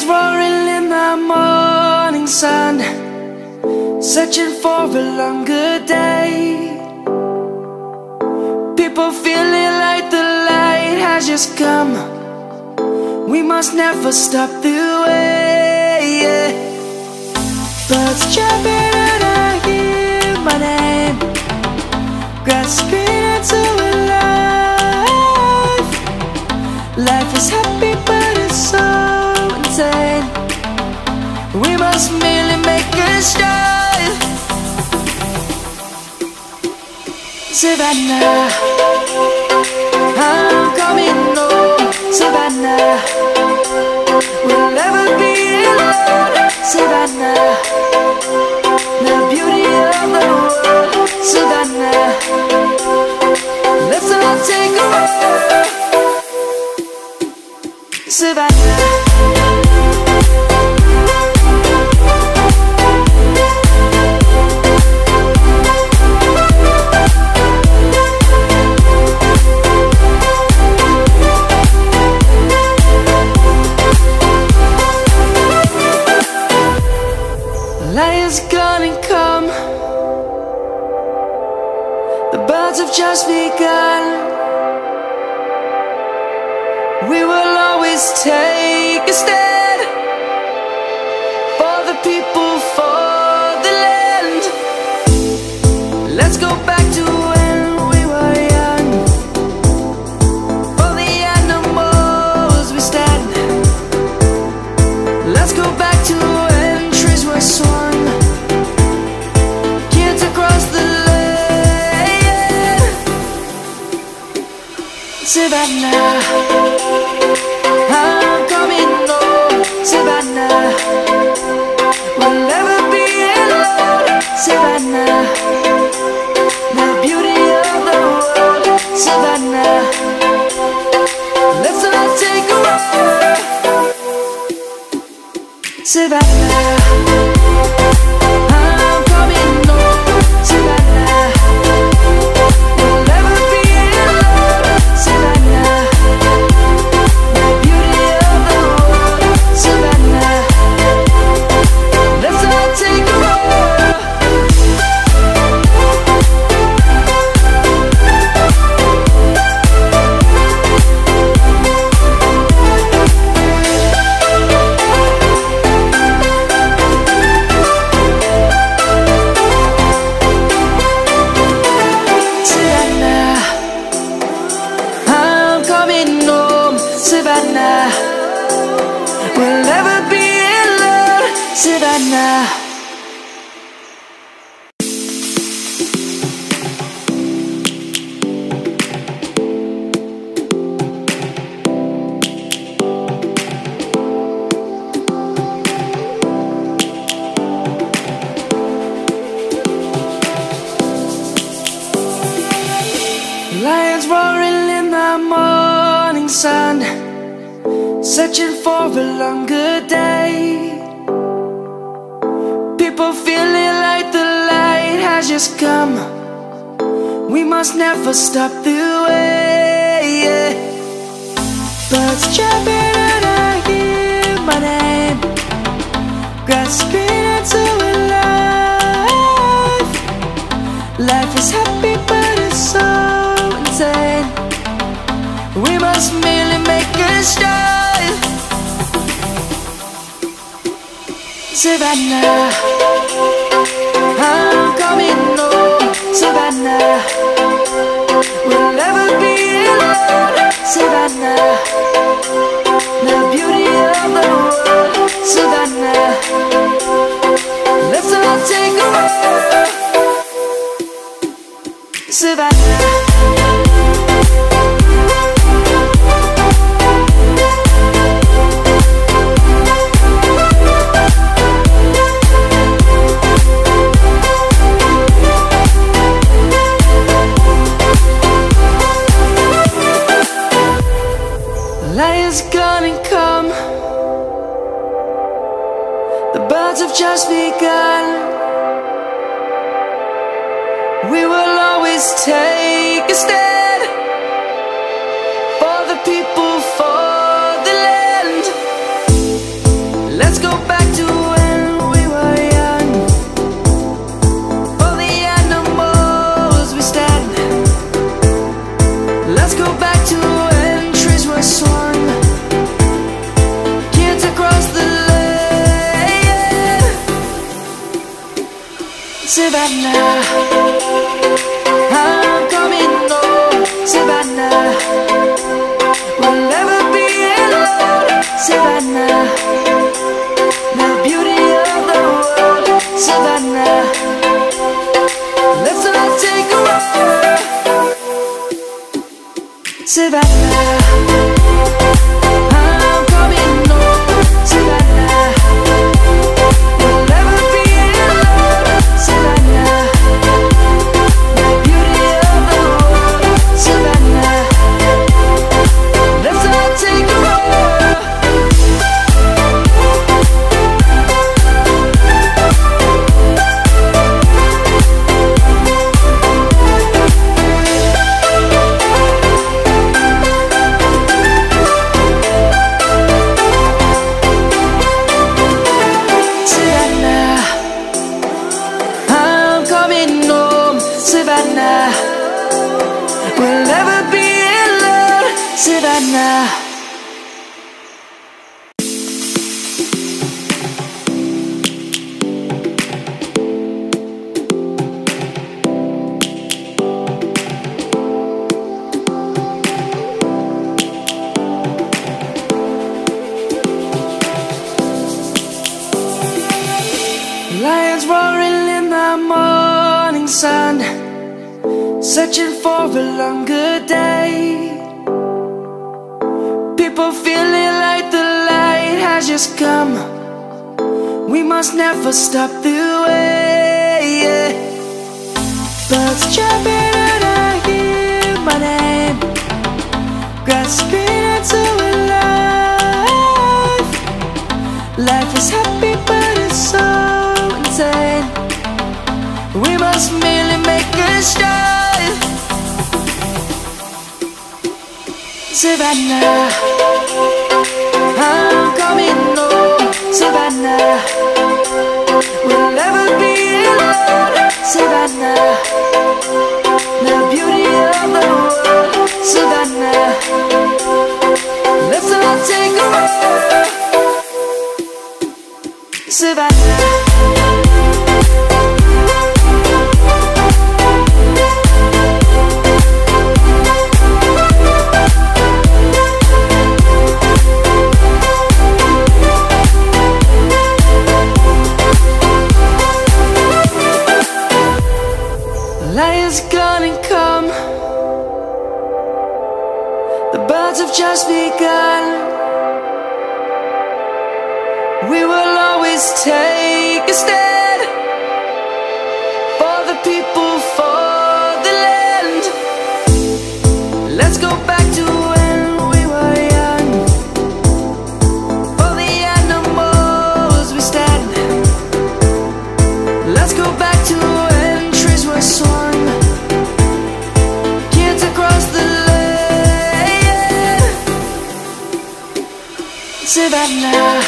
roaring in the morning sun, searching for a longer day. People feeling like the light has just come. We must never stop the way. Birds jumping and I hear my name, grasping into a life. Life is happy but it's so insane. We must merely make a start. Savannah, I'm coming home. Savannah, we'll never be alone. Savannah, the beauty of the world. Savannah, let's all take a walk. Savannah, lion's gonna come. The birds have just begun. We will always take a stand for the people, for the land. Let's go back to when we were young. For the animals we stand. Let's go back to when trees were swung, kids across the land. Savannah, I'm coming home. Savannah, we'll never be alone. Savannah, the beauty of the world. Savannah, let's all take a walk. Savannah, I'm coming home. Savannah, we'll never be alone. Savannah, the beauty of the world. Savannah, let's all take a walk. Savannah, I'm coming home. Savannah, we'll never be alone. Savannah. Lions roaring in the morning sun, searching for a longer day. People feeling like the light has just come. We must never stop the way. Birds jumping and I hear my name, grasping into a life. Life is happy but it's so insane. We must merely make a start. Savannah, I'm coming home. Savannah, we'll never be alone. Savannah, the beauty of the world. Savannah, let's all take a walk. Savannah, lion's gonna come. The birds have just begun. We will always take a stand for the people, for the land. I'm coming home, Savannah. We'll never be in love, Savannah. The beauty of the world, Savannah. Let's all take a walk. Savannah, I'm coming home, Savannah. We'll never be in love, Savannah. Lions roaring in the morning sun, searching for a longer day. People feeling like the light has just come. We must never stop the way. Birds jumping and I hear my name, grasping into a life. Life is happy but it's so insane. We must merely make a start. Savannah, I'm coming home, Savannah. We'll never be alone, Savannah. The beauty of the world, Savannah. Let's all take a walk, Savannah. Lion's gonna come. The birds have just begun. We will always take a stand for the people, for the land. Let's go back to when we were young. For the animals we stand. Let's go back to when trees were swung. Kids across the land. Savannah,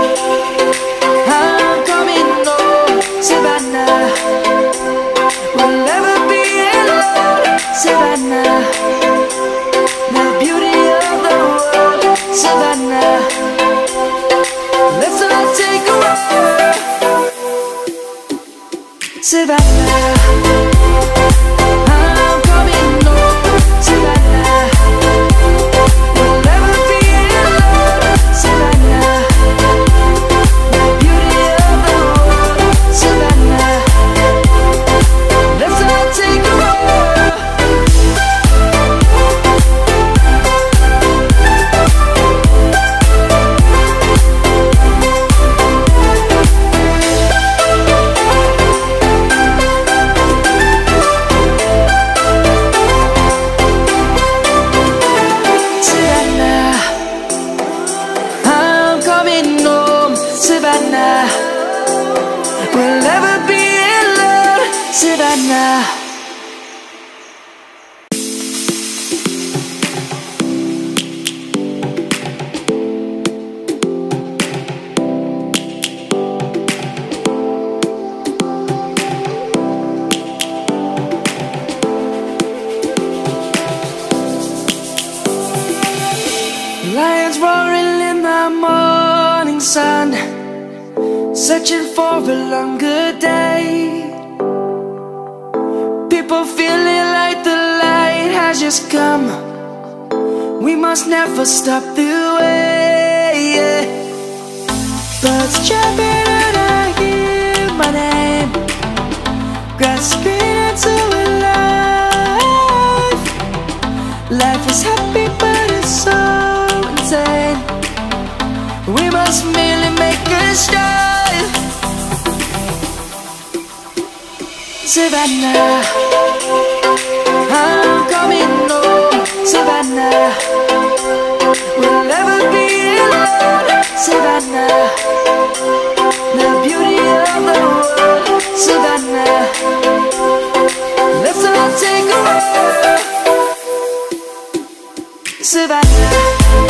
I'm coming home, Savannah. We'll never be alone, Savannah. The beauty of the world, Savannah. Let's all take a walk, Savannah. I'm coming home, Savannah. We'll never be alone, Savannah. The beauty of the world, Savannah. Let's all take a walk. Savannah, I'm coming home, Savannah. We'll never be alone, Savannah. Lions roaring in the morning sun, searching for a longer day. People feeling like the light has just come. We must never stop the way. Birds jumping and I hear my name, grasping into a life. Life is happy but it's must merely make a start. Savannah, I'm coming home. Savannah, we'll never be alone. Savannah, the beauty of the world. Savannah, let's all take a walk. Savannah.